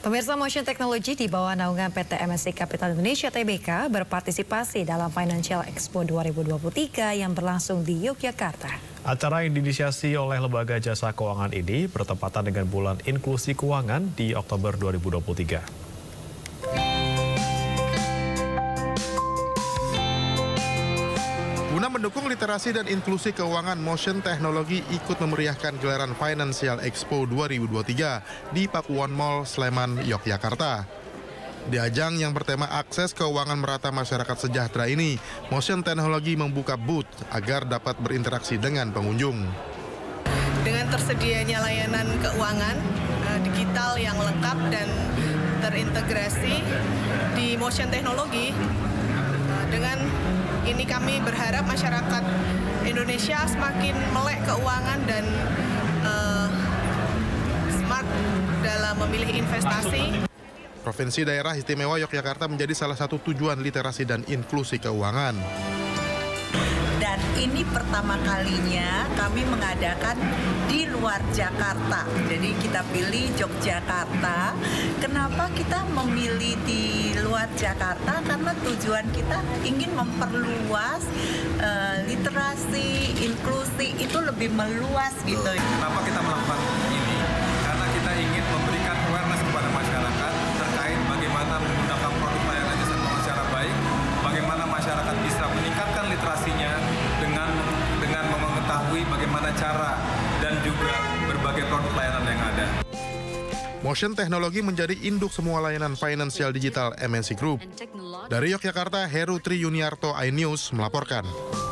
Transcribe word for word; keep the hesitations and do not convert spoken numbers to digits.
Pemirsa, Motion Technology di bawah naungan P T M S I Capital Indonesia T B K berpartisipasi dalam Financial Expo dua ribu dua puluh tiga yang berlangsung di Yogyakarta. Acara yang diinisiasi oleh Lembaga Jasa Keuangan ini bertepatan dengan bulan inklusi keuangan di Oktober dua ribu dua puluh tiga. Guna mendukung literasi dan inklusi keuangan, Motion Technology ikut memeriahkan gelaran Financial Expo dua ribu dua puluh tiga di Pakuwon Mall, Sleman, Yogyakarta. Di ajang yang bertema akses keuangan merata masyarakat sejahtera ini, Motion Technology membuka booth agar dapat berinteraksi dengan pengunjung. Dengan tersedianya layanan keuangan uh, digital yang lengkap dan terintegrasi di Motion Technology, uh, dengan ini kami berharap masyarakat Indonesia semakin melek keuangan dan uh, smart dalam memilih investasi. Provinsi Daerah Istimewa Yogyakarta menjadi salah satu tujuan literasi dan inklusi keuangan. Dan ini pertama kalinya kami mengadakan di luar Jakarta. Jadi kita pilih Yogyakarta. Kenapa kita memilih di luar Jakarta? Karena tujuan kita ingin memperluas uh, literasi, inklusi itu lebih meluas gitu. Kenapa kita melakukan ini? Karena kita ingin memberikan awareness kepada masyarakat terkait bagaimana menggunakan produk layanan jasa keuangan secara baik, bagaimana masyarakat bisa meningkatkan literasinya dengan dengan mengetahui bagaimana cara dan juga berbagai produk layanan yang ada. Motion Technology menjadi induk semua layanan finansial digital M N C Group. Dari Yogyakarta, Heru Tri Yuniarto, iNews melaporkan.